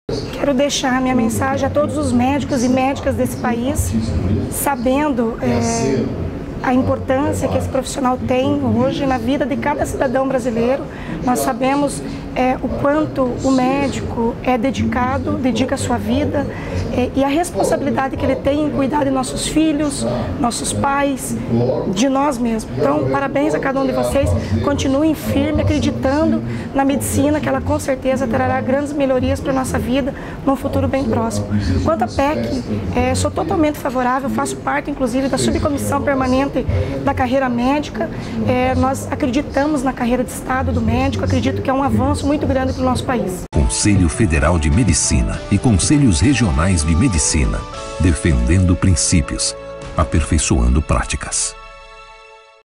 Quero deixar minha mensagem a todos os médicos e médicas desse país, sabendo a importância que esse profissional tem hoje na vida de cada cidadão brasileiro. Nós sabemos o quanto o médico é dedicado, dedica a sua vida e a responsabilidade que ele tem em cuidar de nossos filhos, nossos pais, de nós mesmos. Então, parabéns a cada um de vocês. Continuem firme, acreditando na medicina, que ela com certeza trará grandes melhorias para a nossa vida num futuro bem próximo. Quanto à PEC, sou totalmente favorável, faço parte, inclusive, da subcomissão permanente da carreira médica. Nós acreditamos na carreira de Estado do médico, acredito que é um avanço muito grande para o nosso país. Conselho Federal de Medicina e Conselhos Regionais de Medicina, defendendo princípios, aperfeiçoando práticas.